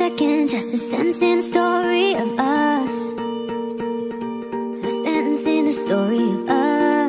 second, just a sentence story of us. A sentence in the story of us.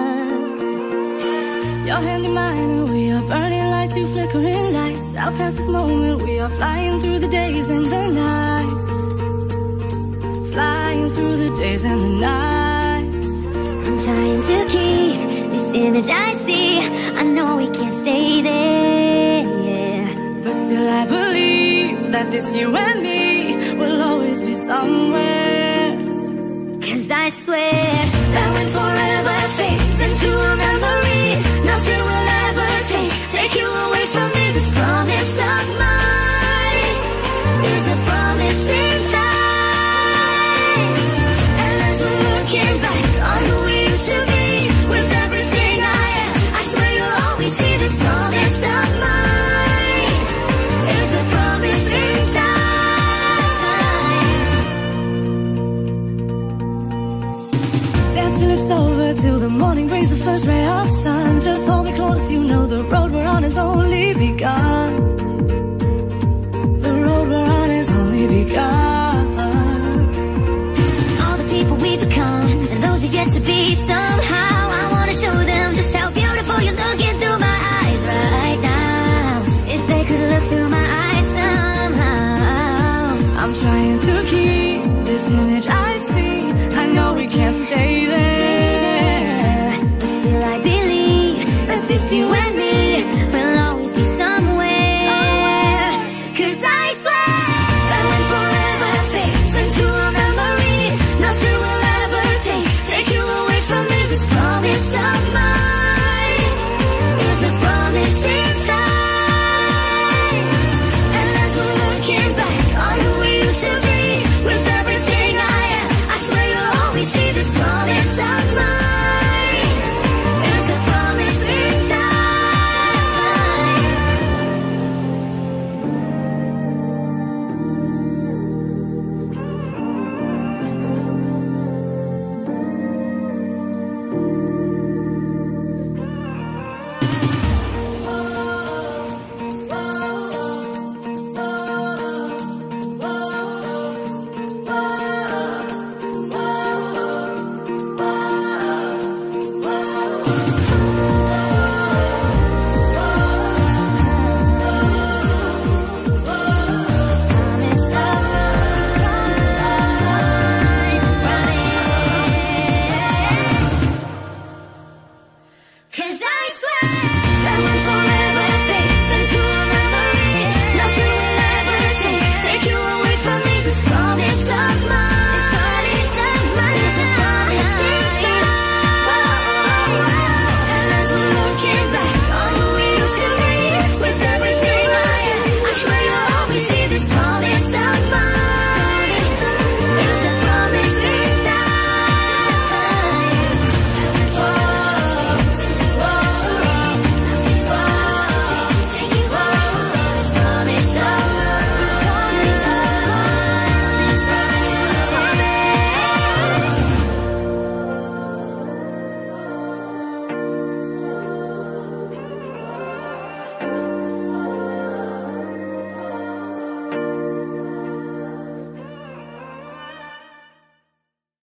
Your hand in mine and we are burning like two flickering lights. Out past this moment we are flying through the days and the nights. Flying through the days and the nights. I'm trying to keep this image I see. I know we can't stay there, but still I believe that this you and me will always be somewhere. 'Cause I swear that when forever fades into a memory, nothing will ever take you away from me. This promise of mine is a promise in time. And as we're looking back on who we used to be, with everything I am, I swear you'll always see this promise of mine is a promise in time. Dance till it's over, till the morning brings the first ray of sun. Just hold me close, you know the road we're on has only begun.